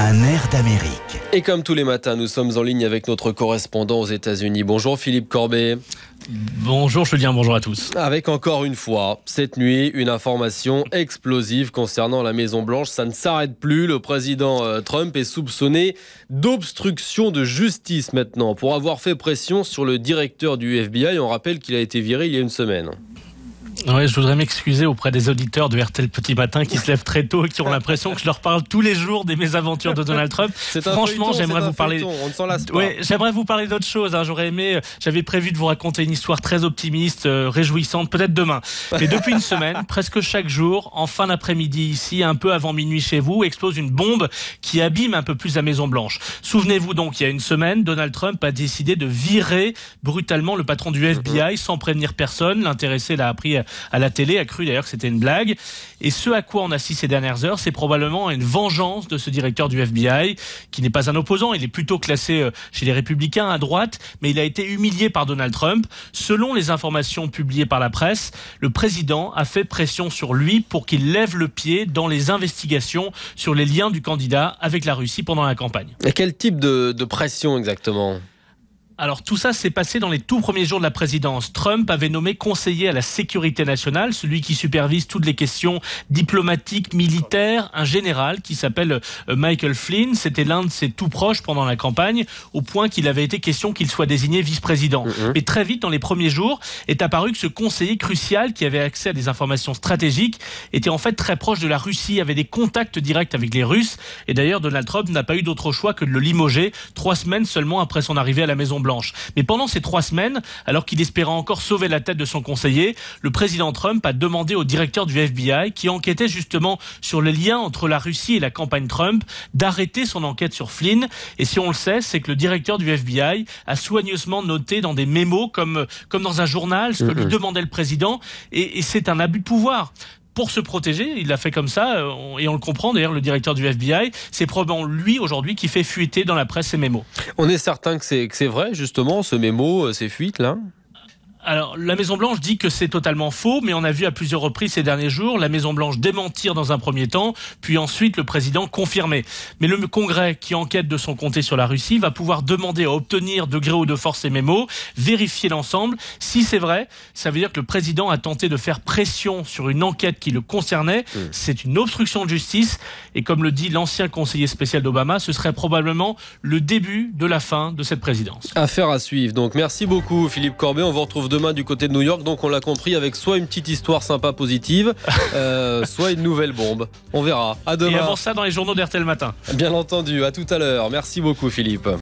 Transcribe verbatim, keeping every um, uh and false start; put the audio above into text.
Un air d'Amérique. Et comme tous les matins, nous sommes en ligne avec notre correspondant aux États-Unis. Bonjour Philippe Corbet. Bonjour Julien, bonjour à tous. Avec encore une fois, cette nuit, une information explosive concernant la Maison-Blanche. Ça ne s'arrête plus. Le président euh, Trump est soupçonné d'obstruction de justice maintenant pour avoir fait pression sur le directeur du F B I. On rappelle qu'il a été viré il y a une semaine. Ouais, je voudrais m'excuser auprès des auditeurs de R T L Petit Matin qui se lèvent très tôt et qui ont l'impression que je leur parle tous les jours des mésaventures de Donald Trump. Franchement, j'aimerais vous parler. On ne s'en lasse pas. Ouais, j'aimerais vous parler d'autre chose. Hein. J'aurais aimé, j'avais prévu de vous raconter une histoire très optimiste, euh, réjouissante, peut-être demain. Mais depuis une semaine, presque chaque jour, en fin d'après-midi ici, un peu avant minuit chez vous, explose une bombe qui abîme un peu plus la Maison Blanche. Souvenez-vous donc, il y a une semaine, Donald Trump a décidé de virer brutalement le patron du F B I sans prévenir personne. L'intéressé l'a appris à la télé, a cru d'ailleurs que c'était une blague. Et ce à quoi on assiste ces dernières heures, c'est probablement une vengeance de ce directeur du F B I, qui n'est pas un opposant, il est plutôt classé chez les Républicains à droite, mais il a été humilié par Donald Trump. Selon les informations publiées par la presse, le président a fait pression sur lui pour qu'il lève le pied dans les investigations sur les liens du candidat avec la Russie pendant la campagne. Et quel type de, de pression exactement ? Alors tout ça s'est passé dans les tout premiers jours de la présidence. Trump avait nommé conseiller à la sécurité nationale, celui qui supervise toutes les questions diplomatiques, militaires, un général qui s'appelle Michael Flynn. C'était l'un de ses tout proches pendant la campagne, au point qu'il avait été question qu'il soit désigné vice-président. Mmh. Mais très vite, dans les premiers jours, est apparu que ce conseiller crucial, qui avait accès à des informations stratégiques, était en fait très proche de la Russie, avait des contacts directs avec les Russes. Et d'ailleurs, Donald Trump n'a pas eu d'autre choix que de le limoger, trois semaines seulement après son arrivée à la Maison-Blanche. Mais pendant ces trois semaines, alors qu'il espérait encore sauver la tête de son conseiller, le président Trump a demandé au directeur du F B I, qui enquêtait justement sur les liens entre la Russie et la campagne Trump, d'arrêter son enquête sur Flynn. Et si on le sait, c'est que le directeur du F B I a soigneusement noté dans des mémos, comme, comme dans un journal, ce que lui demandait le président. Et, et c'est un abus de pouvoir. Pour se protéger, il l'a fait comme ça, et on le comprend d'ailleurs, le directeur du F B I, c'est probablement lui aujourd'hui qui fait fuiter dans la presse ces mémos. On est certain que c'est, que c'est vrai justement, ce mémo, ces fuites là ? Alors, la Maison-Blanche dit que c'est totalement faux, mais on a vu à plusieurs reprises ces derniers jours la Maison-Blanche démentir dans un premier temps, puis ensuite le président confirmer. Mais le Congrès, qui enquête de son côté sur la Russie, va pouvoir demander à obtenir de gré ou de force ces mémos, vérifier l'ensemble. Si c'est vrai, ça veut dire que le président a tenté de faire pression sur une enquête qui le concernait. Mmh. C'est une obstruction de justice, et comme le dit l'ancien conseiller spécial d'Obama, ce serait probablement le début de la fin de cette présidence. Affaire à suivre. Donc merci beaucoup Philippe Corbet, on vous retrouve demain du côté de New York, donc on l'a compris, avec soit une petite histoire sympa positive, euh, soit une nouvelle bombe. On verra. À demain. Et avant ça dans les journaux d'R T L Matin. Bien entendu, à tout à l'heure. Merci beaucoup Philippe.